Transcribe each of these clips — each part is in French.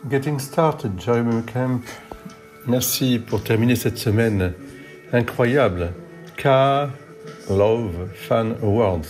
Getting started, Jeremy Camp. Merci pour terminer cette semaine incroyable. Car Love Fan Awards.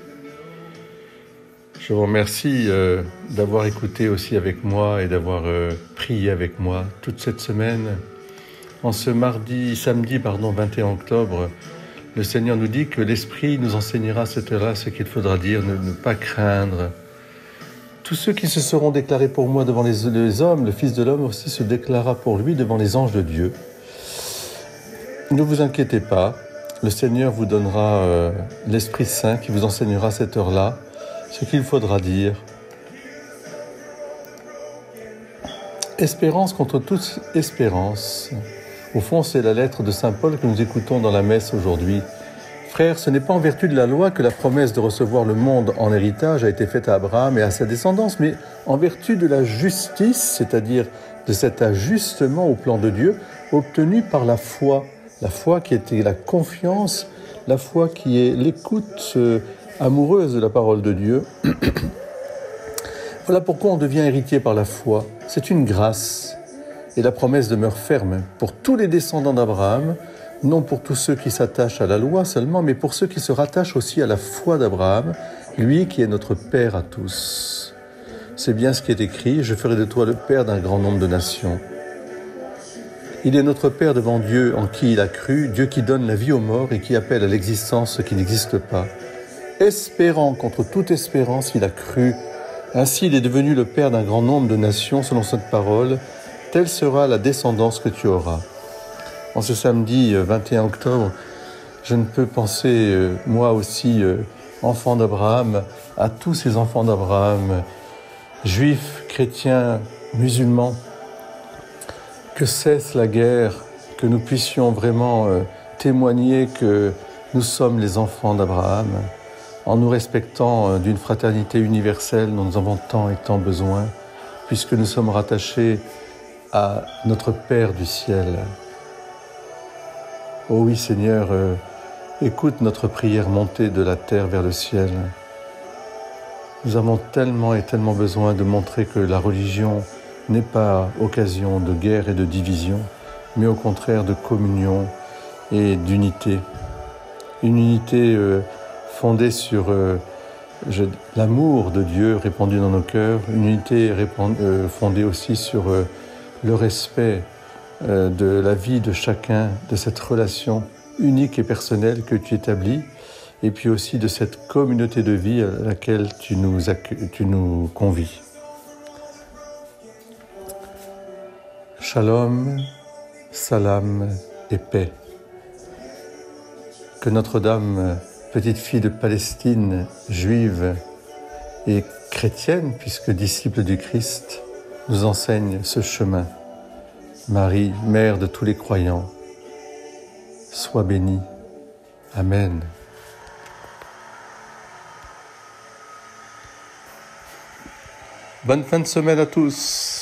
Je vous remercie d'avoir écouté aussi avec moi et d'avoir prié avec moi toute cette semaine. En ce samedi 21 octobre, le Seigneur nous dit que l'Esprit nous enseignera à cette heure-là ce qu'il faudra dire, ne pas craindre. Tous ceux qui se seront déclarés pour moi devant les hommes, le Fils de l'homme aussi se déclarera pour lui devant les anges de Dieu. Ne vous inquiétez pas, le Seigneur vous donnera l'Esprit Saint qui vous enseignera à cette heure-là ce qu'il faudra dire. Espérance contre toute espérance. Au fond, c'est la lettre de Saint Paul que nous écoutons dans la messe aujourd'hui. Frères, ce n'est pas en vertu de la loi que la promesse de recevoir le monde en héritage a été faite à Abraham et à sa descendance, mais en vertu de la justice, c'est-à-dire de cet ajustement au plan de Dieu, obtenu par la foi qui était la confiance, la foi qui est l'écoute amoureuse de la parole de Dieu. Voilà pourquoi on devient héritier par la foi. C'est une grâce, et la promesse demeure ferme pour tous les descendants d'Abraham, non pour tous ceux qui s'attachent à la loi seulement, mais pour ceux qui se rattachent aussi à la foi d'Abraham, lui qui est notre Père à tous. C'est bien ce qui est écrit, « Je ferai de toi le Père d'un grand nombre de nations ». Il est notre Père devant Dieu en qui il a cru, Dieu qui donne la vie aux morts et qui appelle à l'existence ce qui n'existe pas. Espérant contre toute espérance, il a cru. Ainsi, il est devenu le Père d'un grand nombre de nations selon cette parole. Telle sera la descendance que tu auras. En ce samedi 21 octobre, je ne peux penser, moi aussi, enfant d'Abraham, à tous ces enfants d'Abraham, juifs, chrétiens, musulmans, que cesse la guerre, que nous puissions vraiment témoigner que nous sommes les enfants d'Abraham, en nous respectant d'une fraternité universelle dont nous avons tant et tant besoin, puisque nous sommes rattachés à notre Père du ciel. Oh oui, Seigneur, écoute notre prière montée de la terre vers le ciel. Nous avons tellement et tellement besoin de montrer que la religion n'est pas occasion de guerre et de division, mais au contraire de communion et d'unité. Une unité fondée sur l'amour de Dieu répandu dans nos cœurs, une unité fondée aussi sur le respect de la vie de chacun, de cette relation unique et personnelle que tu établis, et puis aussi de cette communauté de vie à laquelle tu nous convies. Shalom, salam et paix. Que Notre-Dame, petite fille de Palestine, juive et chrétienne, puisque disciple du Christ, nous enseigne ce chemin. Marie, mère de tous les croyants, sois bénie. Amen. Bonne fin de semaine à tous.